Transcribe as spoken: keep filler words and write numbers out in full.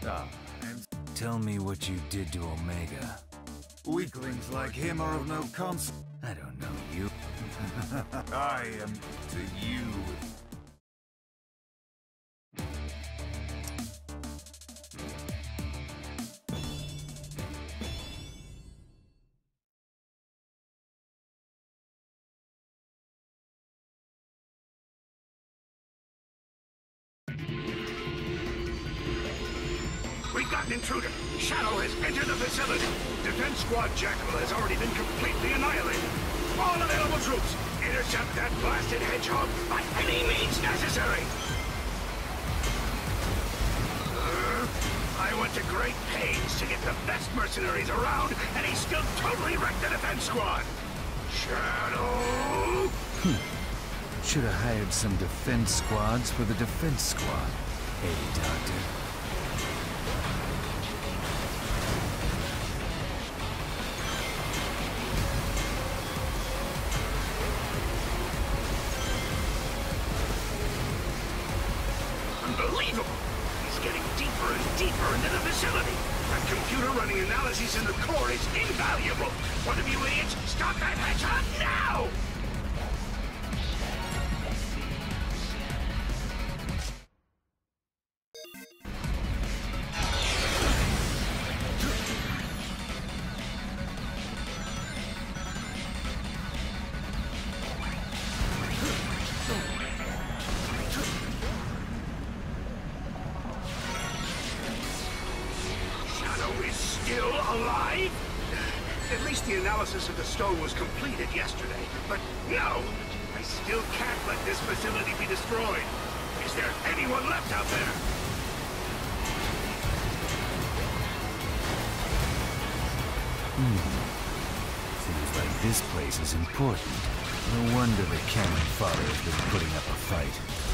Ah, and Tell me what you did to Omega. weaklings like him are of no cons. I don't know you. I am to you. We've got an intruder. Shadow has entered the facility. Defense Squad Jackal has already been completely annihilated. All available troops, intercept that blasted hedgehog by any means necessary. Uh, I went to great pains to get the best mercenaries around, and he still totally wrecked the Defense Squad. Shadow! Should have hired some defense squads for the defense squad. Hey, Doctor. Unbelievable! He's getting deeper and deeper into the facility. That computer running analyses in the core is invaluable. One of you idiots, stop that hedgehog now! Still alive? At least the analysis of the stone was completed yesterday. But no! I still can't let this facility be destroyed. Is there anyone left out there? Hmm. Seems like this place is important. No wonder the Cannon Father has been putting up a fight.